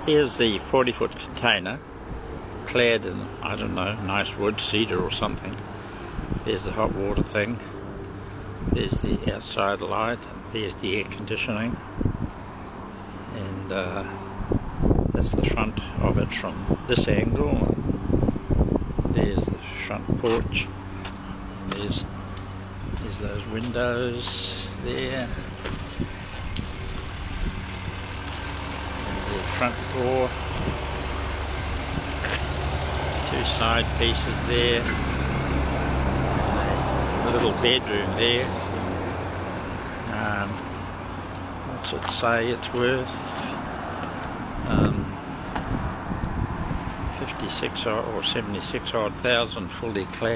Here's the 40-foot container, clad in, I don't know, nice wood, cedar or something. There's the hot water thing. There's the outside light, and there's the air conditioning. And that's the front of it from this angle. There's the front porch. And there's those windows there. The front door, two side pieces there, and a little bedroom there. What's it say it's worth? 56 or 76 odd thousand fully clad.